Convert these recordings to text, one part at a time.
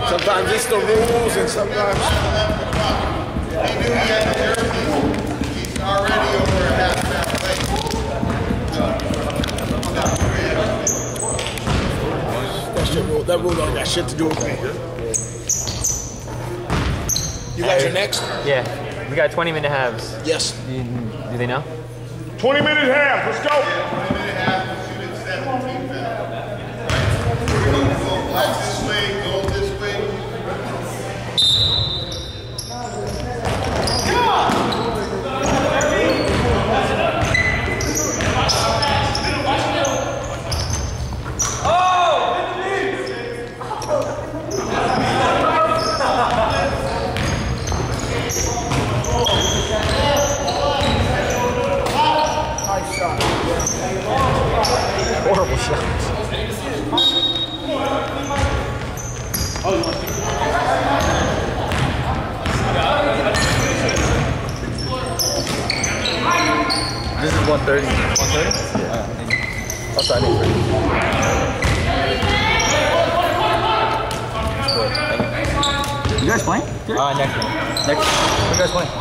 Sometimes it's the rules, and sometimes. He's already over a half an hour late. That rule don't got shit to do with me. You guys are next? Yeah. We got 20-minute halves. Yes. Do they know? 20-minute half. Let's go. 20-minute half, shoot it 17 minutes. Go blacks this way, go this way. Horrible shot. This is 130. 130? Yeah. I'll sign it for you. You guys playing? Next one. Next. You guys playing?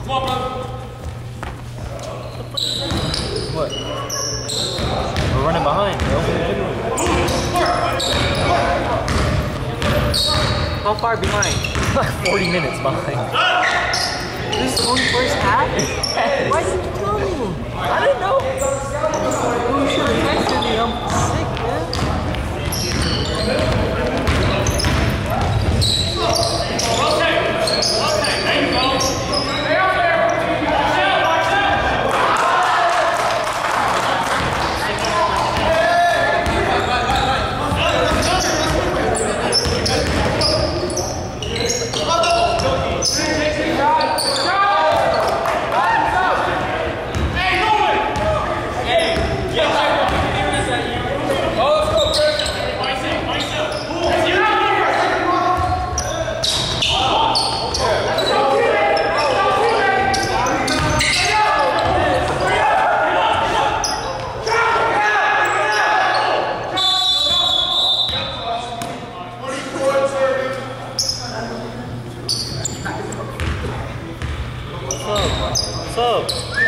What? We're running behind. How far behind? Like 40 minutes behind. This is only first half? Why didn't you tell me? I didn't know. You should have texted me. I'm sick, man. What's up?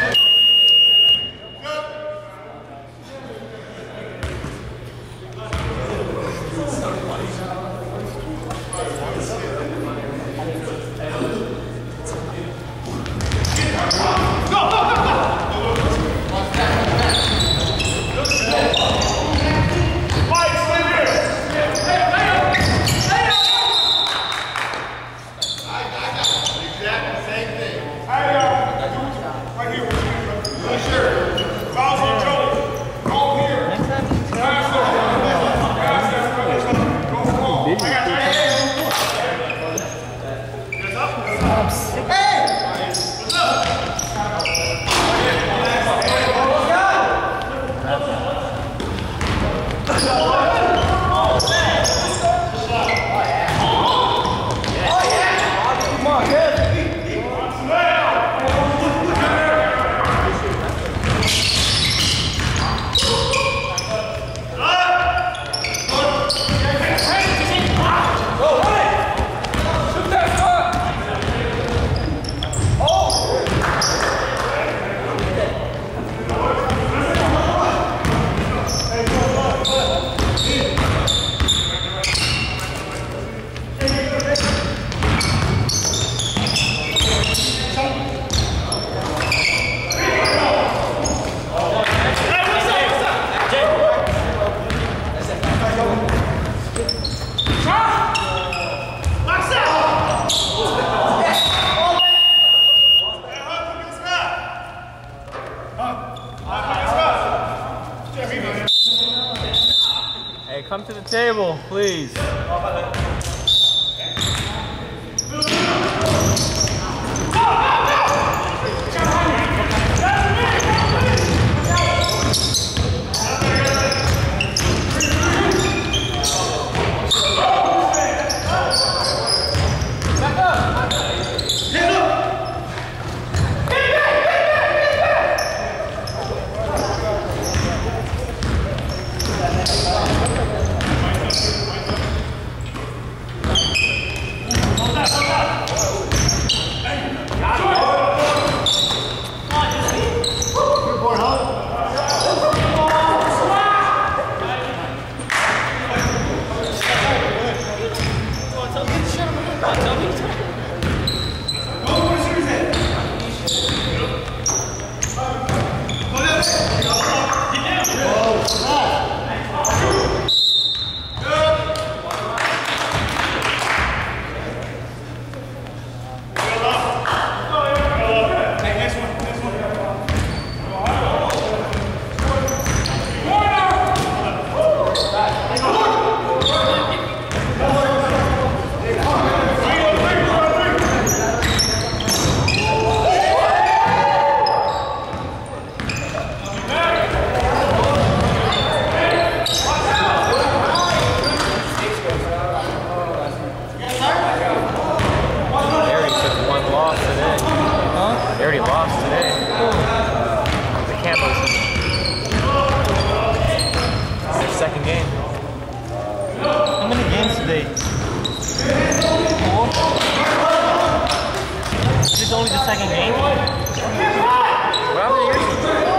Hey, come to the table, please. Second game. How many games today? 4? This is only the second game. What happened to yours?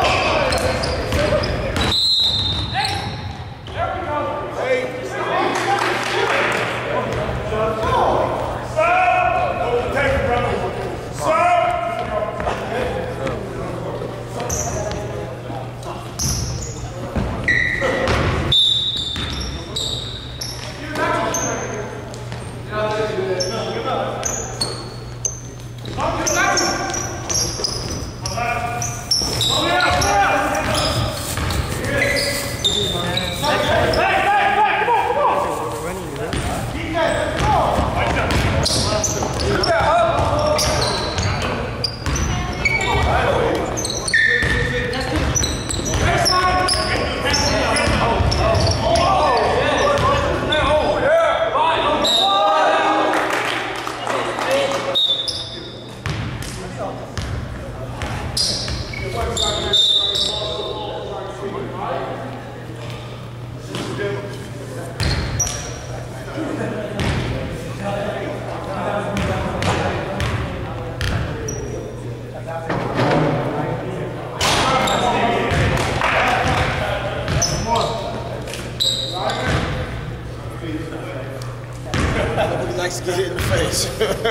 Nobody likes to get hit in the face.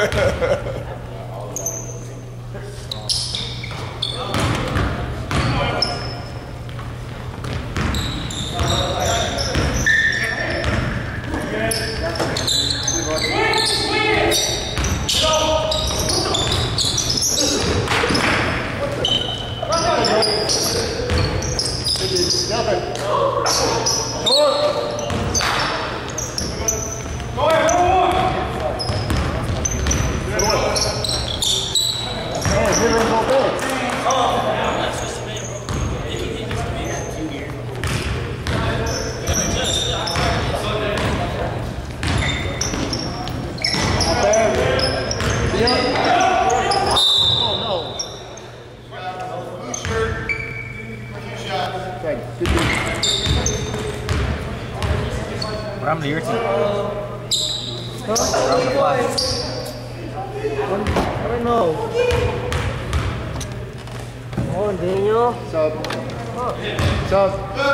What happened to your team? I don't know. Oh, Daniel. Sub. Sub.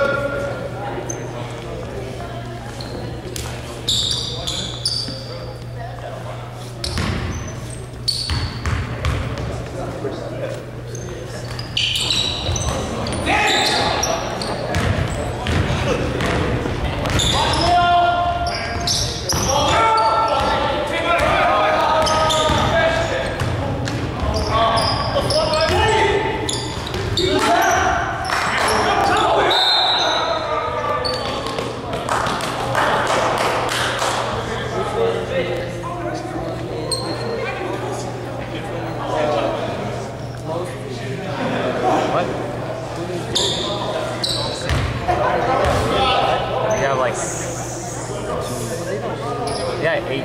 Yeah, 8.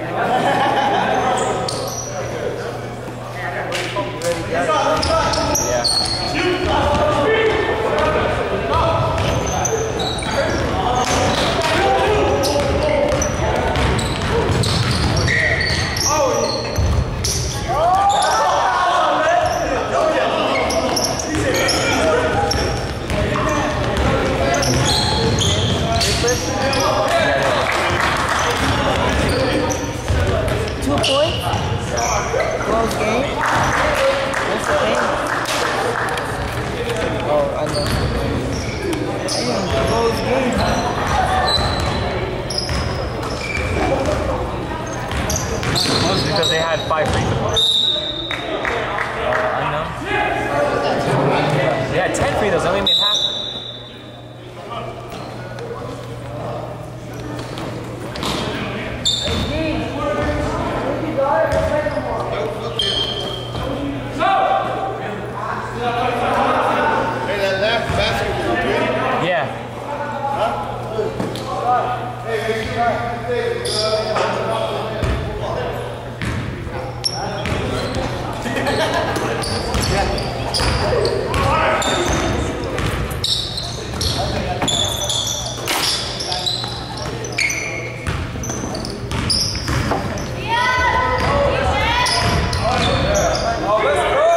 Because they had 5 free throws. Unknown. They had 10 free throws, they only made half. Hey, that left basket was good. Yeah. Oh, let's go!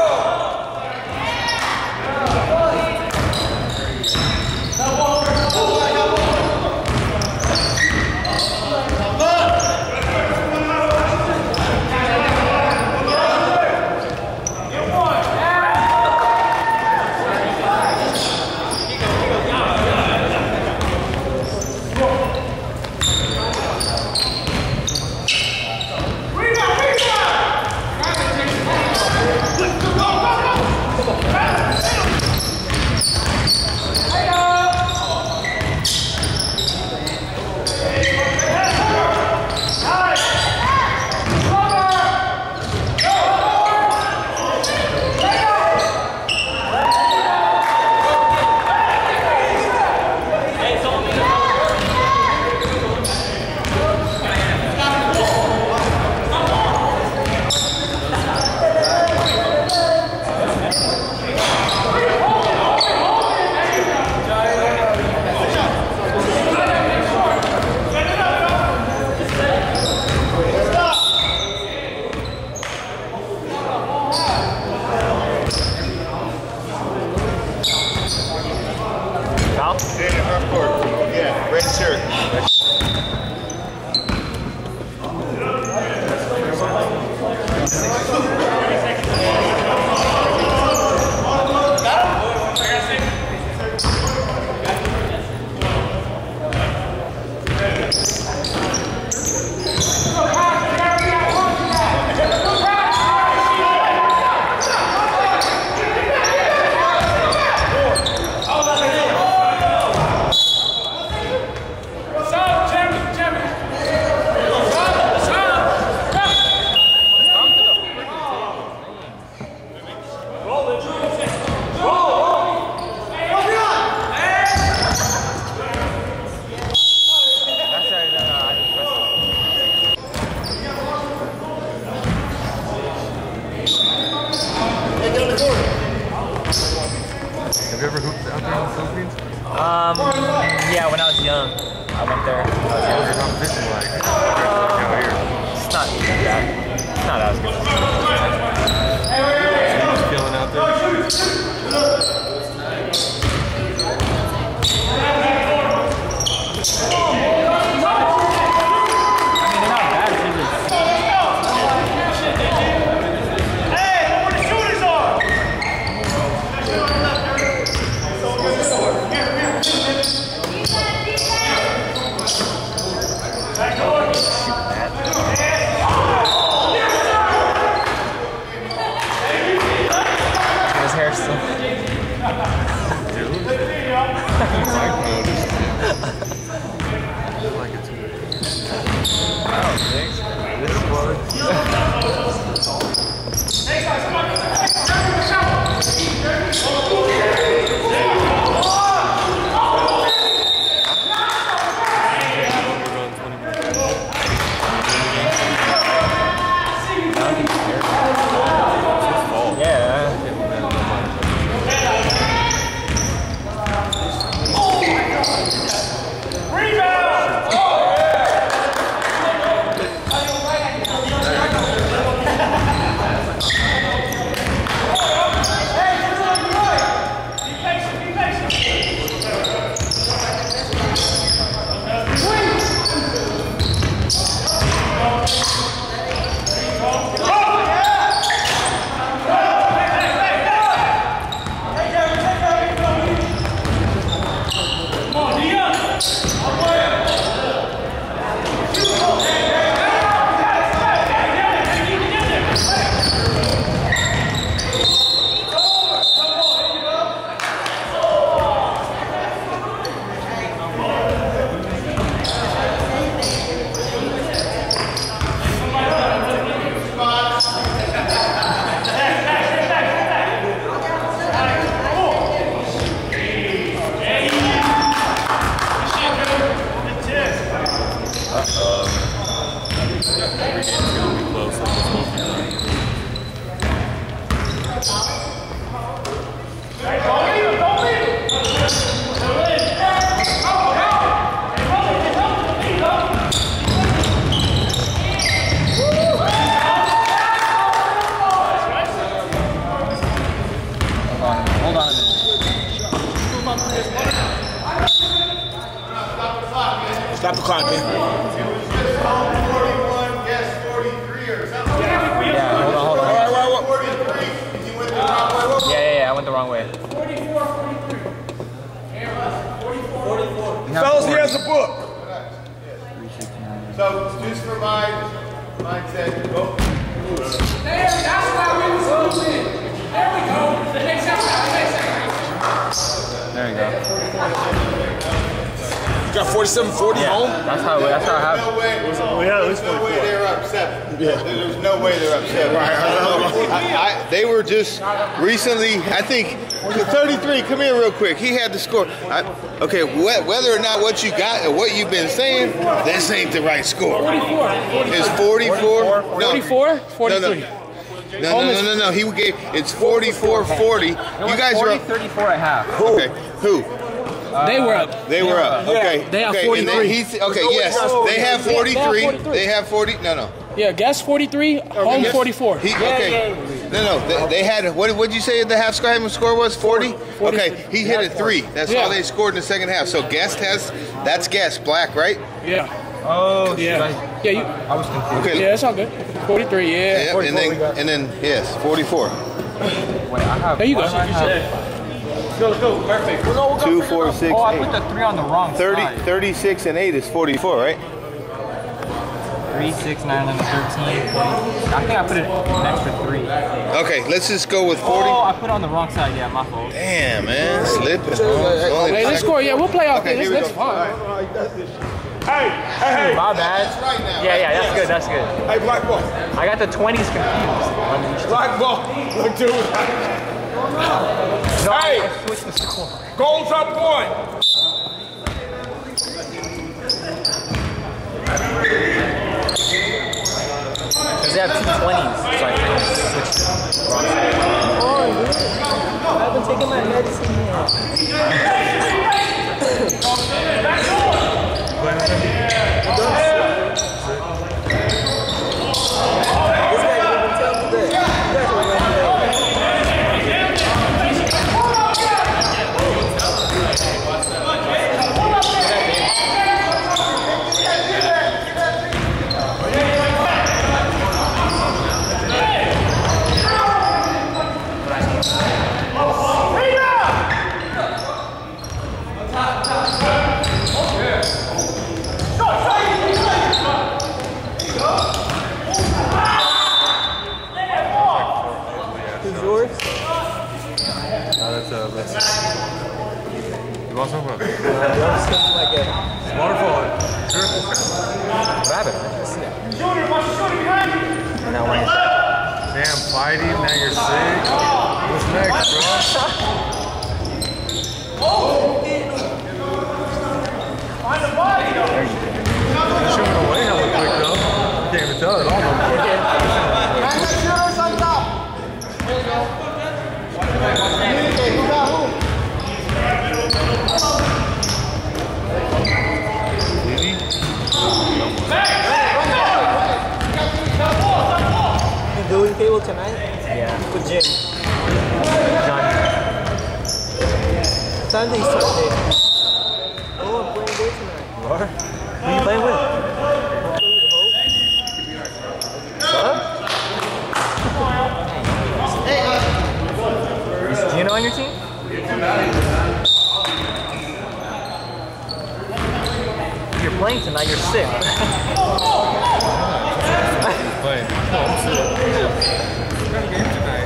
Have you ever hooped out there in the Philippines? Yeah, when I was young, I went there. What's your competition like? Out here. It's not bad. It's not as good. So you just feeling out there? Stop the clock, man. 41, guess 43 or something. Yeah, hold on. All right. 43. You went the wrong way. Yeah, I went the wrong way. 44. Fellas, he has a book. So, just for my mindset, go. There, that's why we was losing. There we go. The next time. There you go. You got 47-40 home? That's how it happened. No way. There's no way they're upset. Yeah. There's no way they're upset. They were just recently, I think, 33. Come here real quick. He had the score. Okay, whether or not what you got or what you've been saying, this ain't the right score. 44. It's 44. 44? 43. No. He gave it's 44-40. You guys are up 34 at half. Okay. Who? They were up. They were up. Okay. They have okay. 43. And then okay. Yes. They have 43. They have 40. No. Yeah, guess 43, home 44. Okay. No. They had what'd you say the half score was? 40? Okay. He hit a 3. That's all they scored in the second half. So Guest that's Guest Black, right? Yeah. Oh, Yeah. I was confused. Okay. Yeah, it's all good. 43, yeah. Yep, and then yes, 44. Wait, I have. There you go. Let's go. Perfect. 2, 4, 6, Oh, I 8. put the 3 on the wrong 30, side. 36 and 8 is 44, right? 3, 6, 9, 11, 13, 14. I think I put an extra 3. Okay, let's just go with 40. Oh, I put it on the wrong side. Yeah, my fault. Damn, man, slipping. Hey, let's score. Yeah, we'll play off Okay, this. here we That's go. fine. Hey. My bad. Right now. Yeah, that's good. Hey, black ball. I got the 20s confused. Black ball. Look, dude. No, Hey. I switched the score. Goals up one. Because they have 2 20s. So I switched the wrong side. taking my medicine yet. You want some? Like a Waterfall. Sure. rabbit. And now when Damn, fighting, now you're sick. What's next, bro? You're shooting away hella quick, though. You can't even tell it all. doing cable tonight? Yeah. With Jim. Johnny. Sunday's Sunday. Oh, I'm playing good tonight. You are? Who are you playing with? Is Gino on your team? You're playing tonight, you're sick. Playing. Game tonight.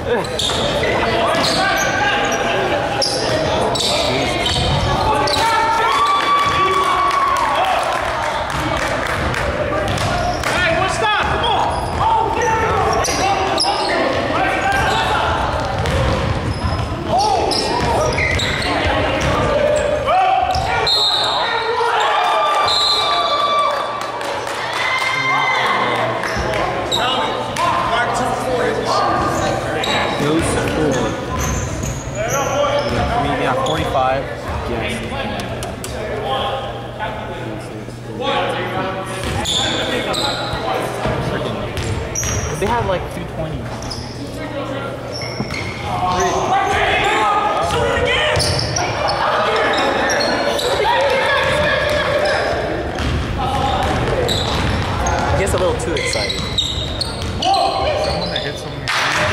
They had like 220. I guess a little too excited. Someone that hits so many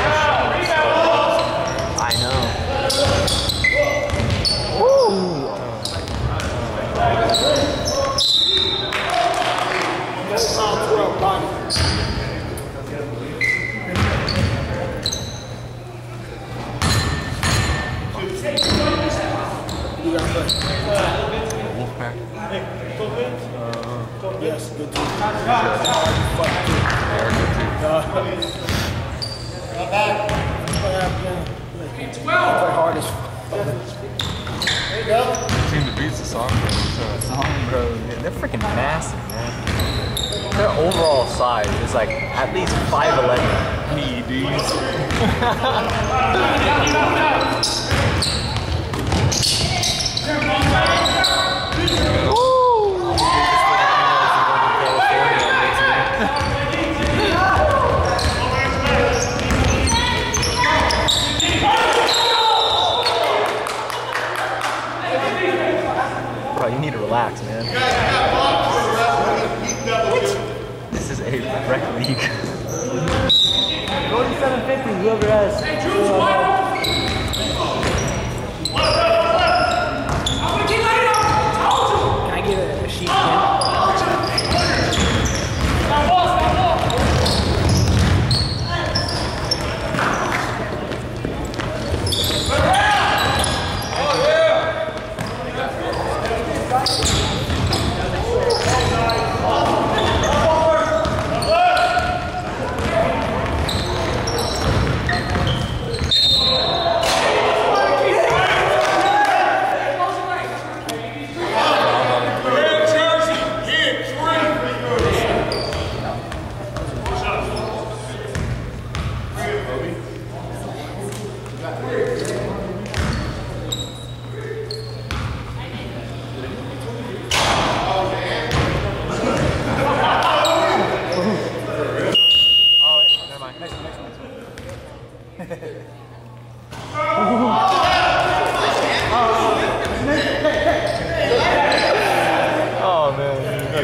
I know. Woo! Wolfpack. Yes, good too. Team that beats the song, Bro, they're freaking massive, man. Their overall size is like at least 5'11". PEDs. Bro, you need to relax, man. This is a rec league. Go to 750, whoever has. Can I get a sheet?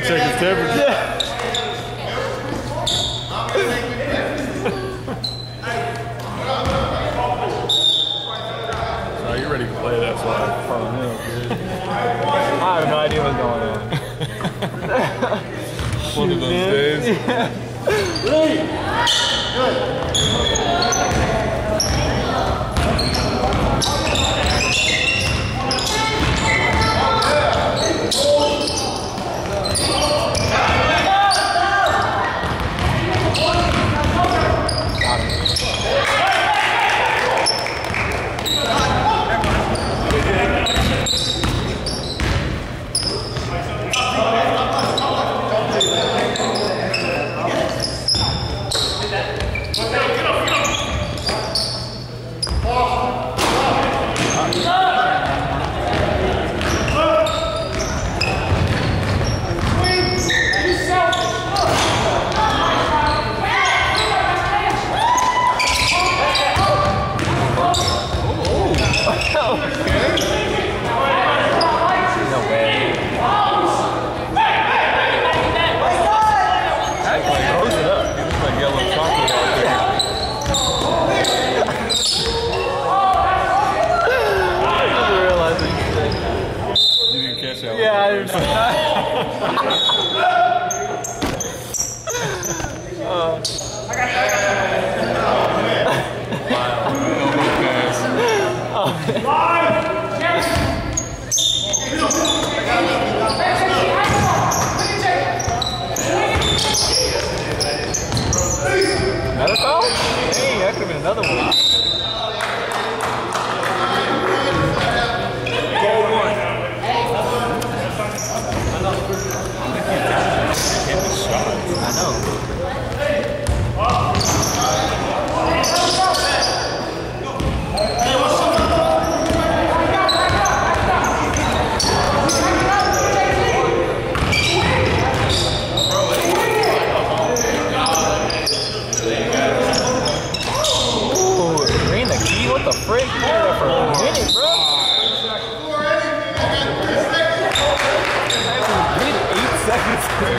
check his temperature. So you ready to play that slide? Oh, no, dude. I have no idea what's going on. One of those days. Another foul? Dang, that could have been another one. I know. What the frick? You did that for a minute, bro. 8 seconds.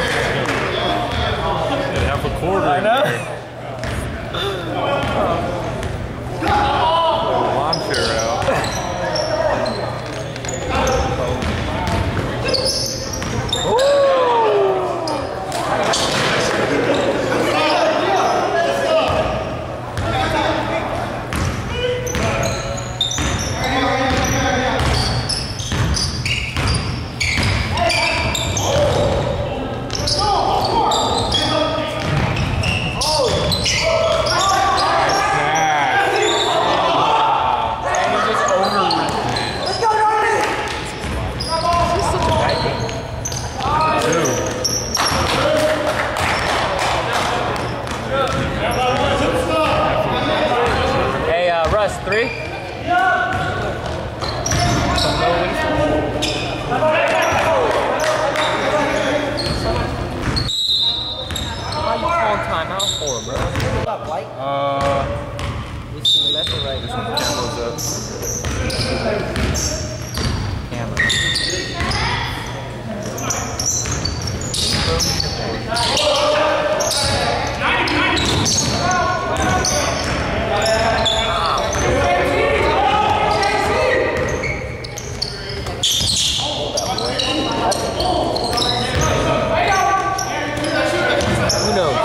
Half a quarter. I know. Lawn chair out. Three? Why are you calling timeout for, bro? What's up, White? Which to the left or right? This one, camera's up. Camera. Who knows?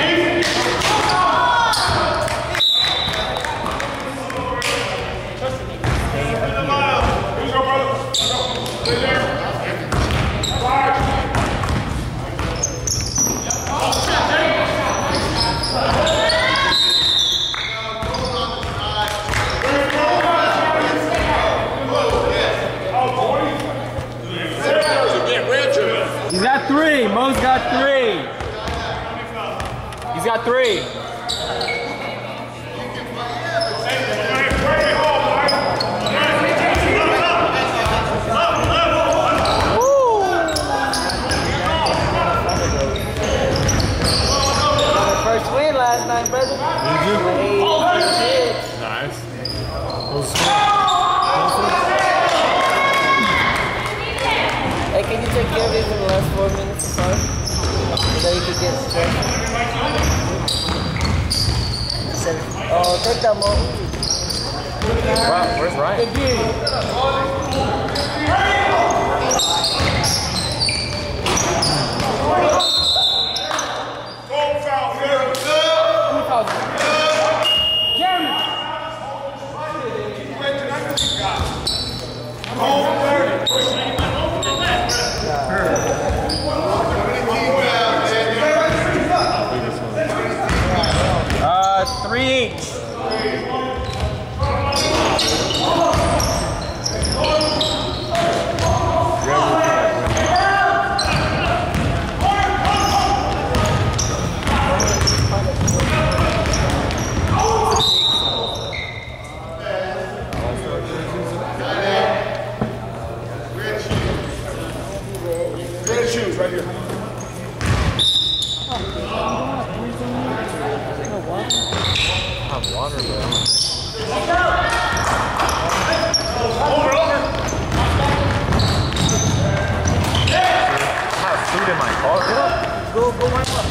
He's got three. Mo's got three. He's got three. First win last night, brother. Did you? Nice. Hey, can you take care of did for the last 4 minutes or so. So you could get straight. Oh, take that more. Where's Ryan? Three each. Right here. Water, bro. I have food in my car. Go wipe up.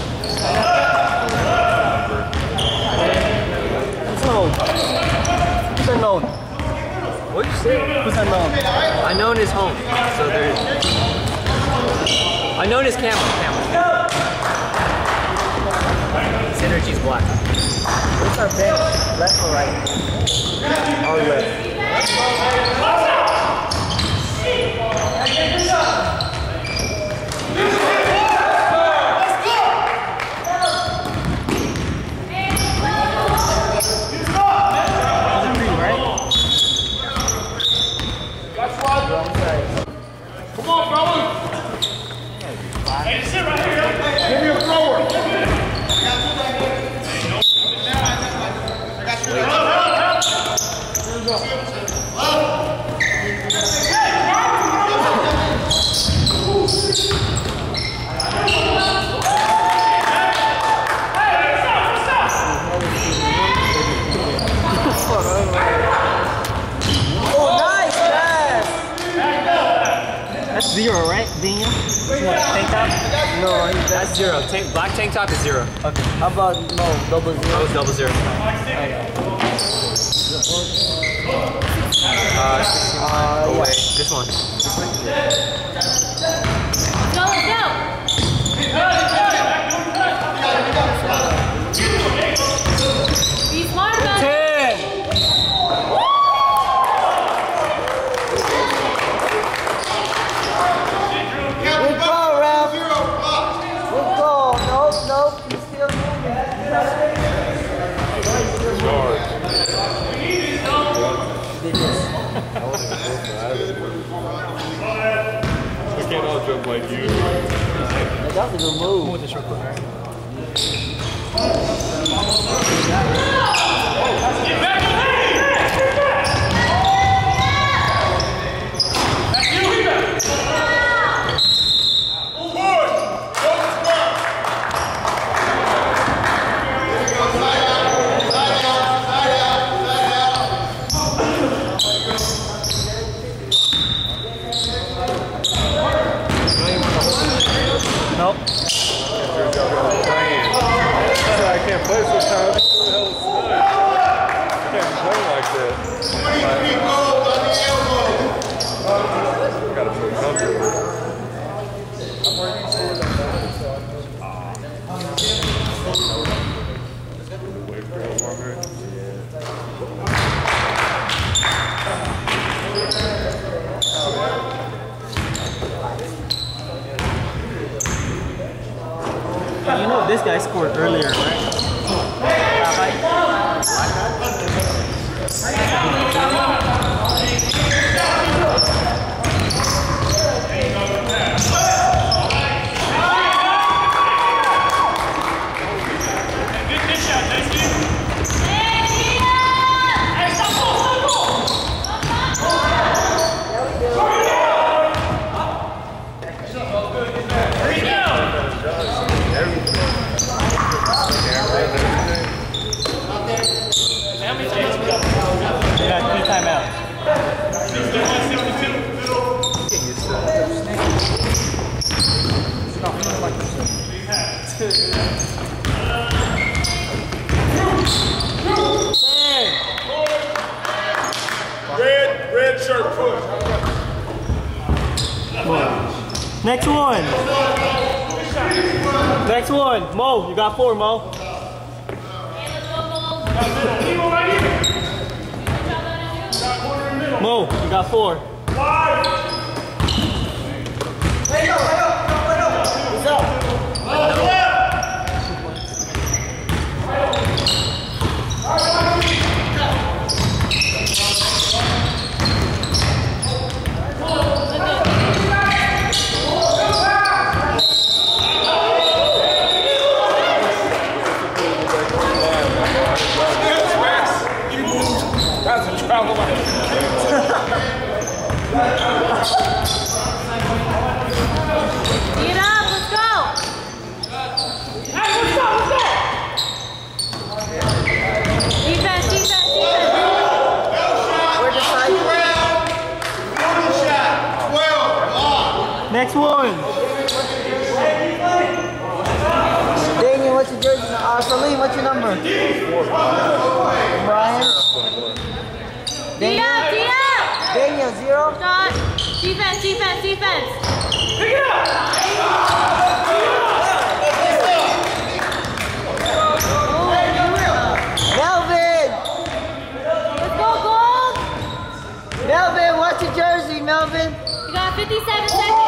Who's unknown? What'd you say? Who's unknown? Unknown is home. So there's. Unknown is camera. Synergy's black. What's our bench? Left or right? Our left. Come on, fellas. Hey, sit right here. Give me a thrower. That's zero, right? Daniel? Tank top? No, That's zero. Black tank top is zero. okay. How about double zero? That was double zero. 16. Oh wait, this one. Go, go. Be smart about it. 10. Good call, Ralph. Good call. Nope. He's still moving. We can't all jump like you. That was a good move. Nope. I can't play sometimes. I can't play like that. Gotta feel comfortable. You know this guy scored earlier, right? Red shirt push. Next one. Next one. Mo, you got 4, Mo. Mo, you got 4. What's up? That's a travel line. Get up, let's go! Hey, let's go, let's go! Defense, defense, defense! We're deciding. Next one. Daniel, what's your jersey? Salim, what's your number? Brian? Daniel? Daniel, 0. Shot! Defense, defense, defense! Pick it up! Melvin! Let's go, Gold! Melvin, what's your jersey, Melvin? You got 57 seconds!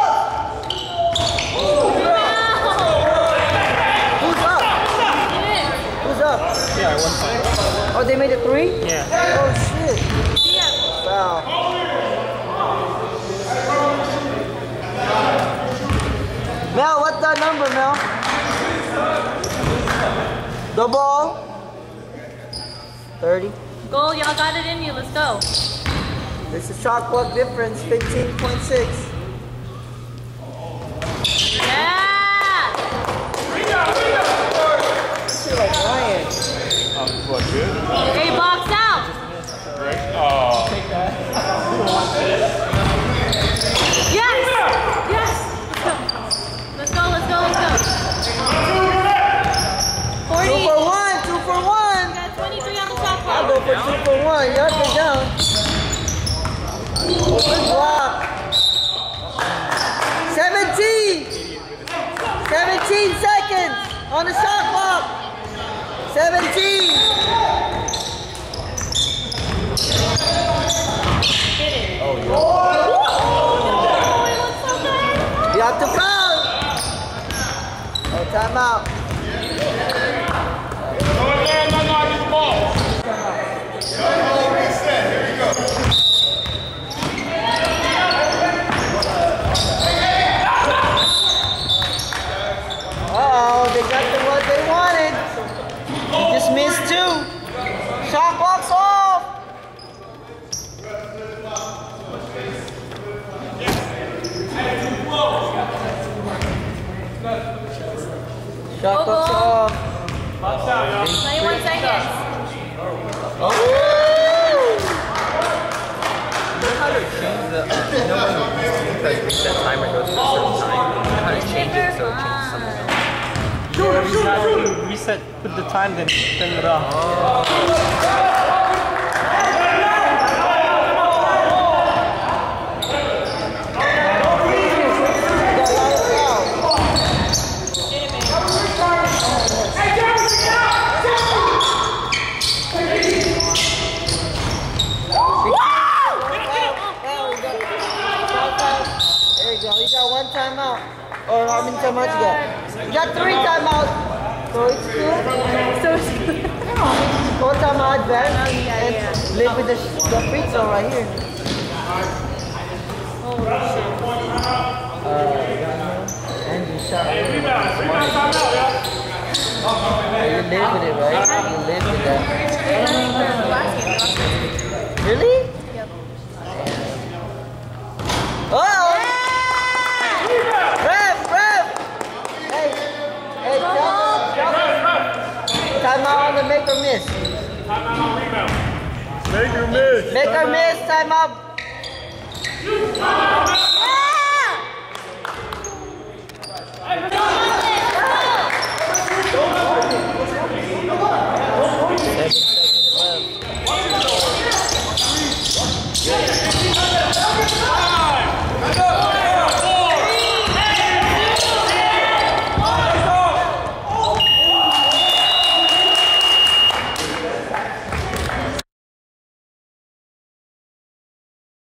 Who's up? Who's up? Yeah, 1 point. Oh, they made it 3? Yeah. Oh, shit. Foul. Mel, what's that number, Mel? The ball? 30. Gold, y'all got it in you, let's go. There's a shot clock difference, 15.6. Yeah! Shit like Ryan. What, good? Hey, box out! Oh. Yes! Yes! Let's go, let's go, let's go. 40. 2 for 1, 2 for 1. We got 23 on the shot I'll clock. go for 2 for 1. Yup, you're down. Good block. 17. 17 seconds on the shot clock. 17. You have to foul. Oh, timeout. Uh-oh, they got what they wanted. You just missed 2. Shot clock's off. Shot clock's off. 21 seconds. You know how to change the, you know when because reset timer goes to a certain time, you know how to change it so it changes something else? You reset, put the time, then turn it off. There you go. You got 1 timeout. Or how many timeouts you got? You got 3 timeouts. So it's good. So it's 4 timeouts back. And live with the free throw right here. And you shot. You live with it, right? You live with that. Really? Yep. Oh! Ref! Hey, time out on the make or miss. Make or miss. Make or miss, time out.